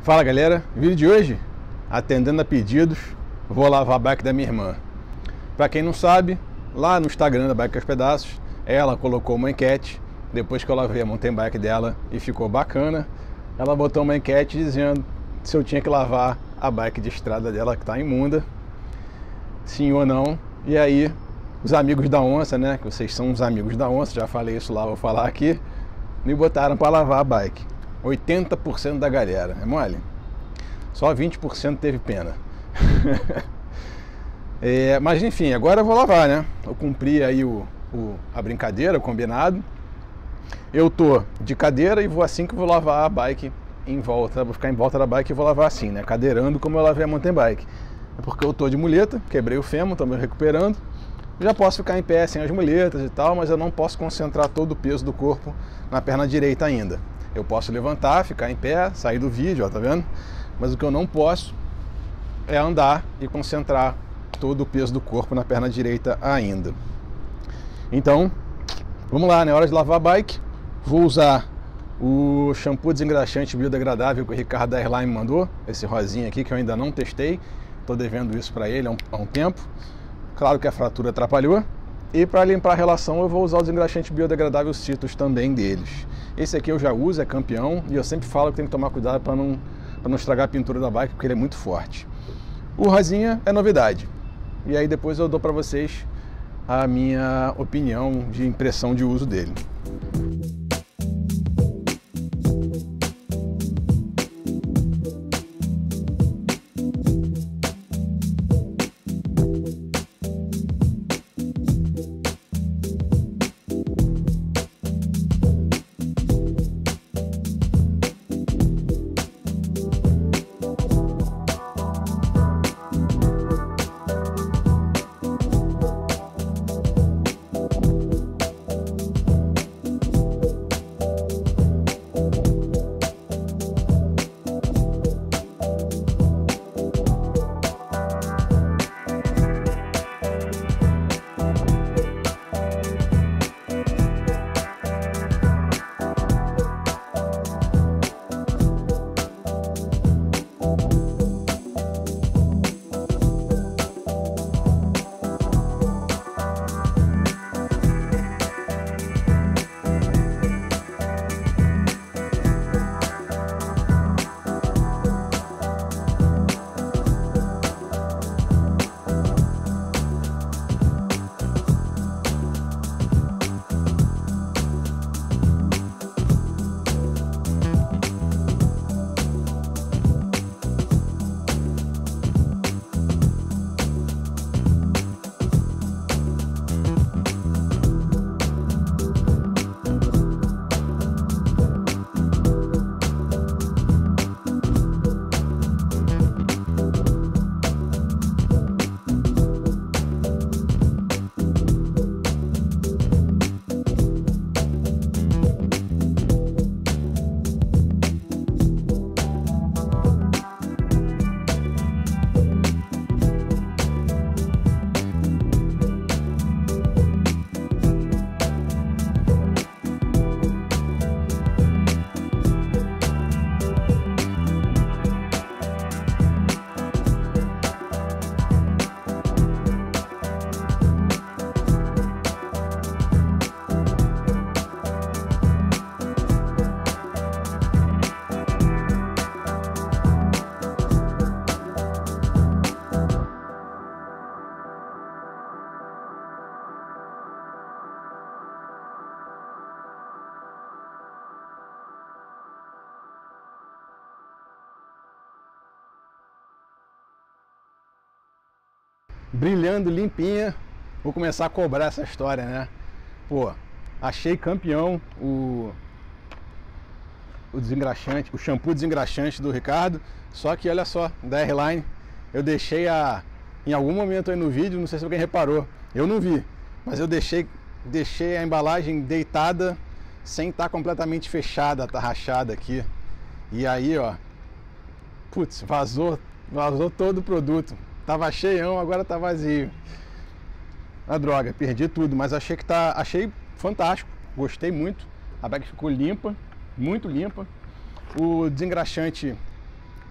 Fala galera, vídeo de hoje, atendendo a pedidos, vou lavar a bike da minha irmã. Pra quem não sabe, lá no Instagram da Bike aos Pedaços, ela colocou uma enquete, depois que eu lavei a mountain bike dela e ficou bacana, ela botou uma enquete dizendo se eu tinha que lavar a bike de estrada dela que tá imunda, sim ou não. E aí, os amigos da onça, né, que vocês são os amigos da onça, já falei isso lá, vou falar aqui, me botaram para lavar a bike. 80% da galera, é mole? Só 20% teve pena. Mas enfim, agora eu vou lavar, né? Eu cumpri aí a brincadeira, o combinado. Eu tô de cadeira e vou assim que vou lavar a bike em volta. Vou ficar em volta da bike e vou lavar assim, né? Cadeirando como eu lavei a mountain bike. É porque eu tô de muleta, quebrei o fêmur, tô me recuperando. Já posso ficar em pé sem as muletas e tal, mas eu não posso concentrar todo o peso do corpo na perna direita ainda. Eu posso levantar, ficar em pé, sair do vídeo, ó, tá vendo? Mas o que eu não posso é andar e concentrar todo o peso do corpo na perna direita ainda. Então, vamos lá, né? Hora de lavar a bike. Vou usar o shampoo desengraxante biodegradável que o Ricardo da Airline me mandou, esse rosinha aqui que eu ainda não testei. Tô devendo isso para ele há um tempo. Claro que a fratura atrapalhou. E para limpar a relação eu vou usar o desengraxante biodegradável Citrus também deles. Esse aqui eu já uso, é campeão, e eu sempre falo que tem que tomar cuidado para não estragar a pintura da bike, porque ele é muito forte. O rosinha é novidade. E aí depois eu dou para vocês a minha opinião de impressão de uso dele. Brilhando, limpinha, vou começar a cobrar essa história, né? Pô, achei campeão o desengraxante, o shampoo desengraxante do Ricardo, só que olha só, da Airline, eu deixei em algum momento aí no vídeo, não sei se alguém reparou, eu não vi, mas eu deixei a embalagem deitada, sem estar completamente fechada, tá rachada aqui, e aí ó, putz, vazou todo o produto. Tava cheião, agora tá vazio. A droga, perdi tudo, mas achei fantástico, gostei muito. A bike ficou limpa, muito limpa. O desengraxante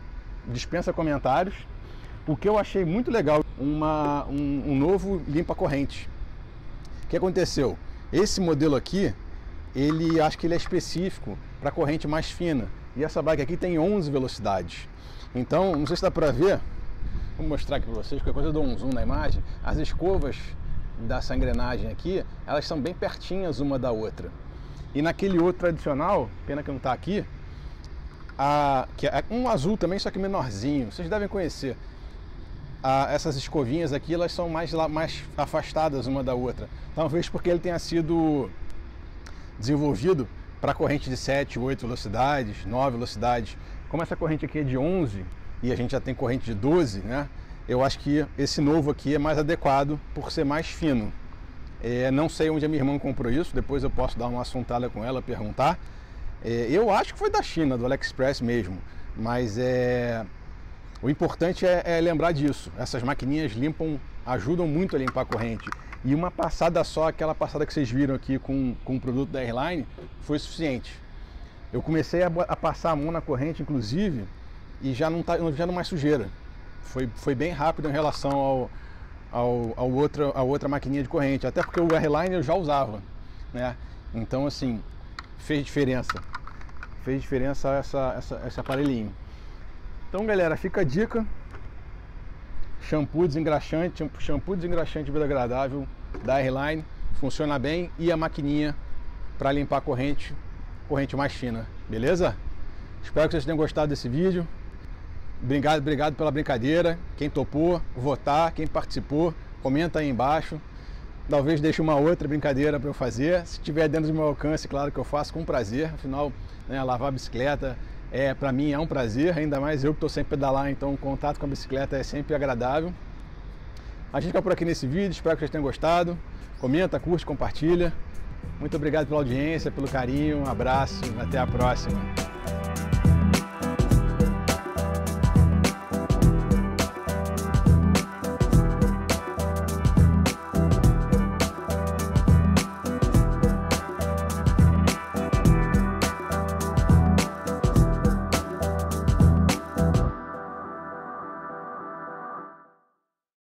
dispensa comentários. O que eu achei muito legal, um novo limpa-corrente. O que aconteceu? Esse modelo aqui, acho que ele é específico para corrente mais fina. E essa bike aqui tem 11 velocidades. Então, não sei se dá para ver, vou mostrar aqui para vocês, qualquer coisa eu dou um zoom na imagem. As escovas dessa engrenagem aqui, elas são bem pertinhas uma da outra. E naquele outro tradicional, pena que não está aqui, que é um azul também, só que menorzinho, vocês devem conhecer. Essas escovinhas aqui, elas são mais afastadas uma da outra. Talvez porque ele tenha sido desenvolvido para corrente de 7, 8 velocidades, 9 velocidades. Como essa corrente aqui é de 11 e a gente já tem corrente de 12, né? Eu acho que esse novo aqui é mais adequado por ser mais fino. Não sei onde a minha irmã comprou isso, depois eu posso dar uma assuntada com ela, perguntar. Eu acho que foi da China, do AliExpress mesmo, mas o importante é lembrar disso. Essas maquininhas ajudam muito a limpar a corrente. E uma passada só, aquela passada que vocês viram aqui com o produto da Airline, foi suficiente. Eu comecei a passar a mão na corrente, inclusive, e já não mais sujeira. Foi bem rápido em relação a outra maquininha de corrente, até porque o Airline eu já usava, né? Então, assim, fez diferença esse aparelhinho. Então, galera, fica a dica: shampoo desengraxante vida agradável da Airline, funciona bem, e a maquininha para limpar a corrente mais fina, beleza? Espero que vocês tenham gostado desse vídeo. Obrigado pela brincadeira. Quem topou, votar, quem participou, comenta aí embaixo. Talvez deixe uma outra brincadeira para eu fazer. Se tiver dentro do meu alcance, claro que eu faço com prazer. Afinal, né, lavar a bicicleta para mim é um prazer, ainda mais eu que estou sempre pedalar, então o contato com a bicicleta é sempre agradável. A gente fica por aqui nesse vídeo, espero que vocês tenham gostado. Comenta, curte, compartilha. Muito obrigado pela audiência, pelo carinho, um abraço, até a próxima.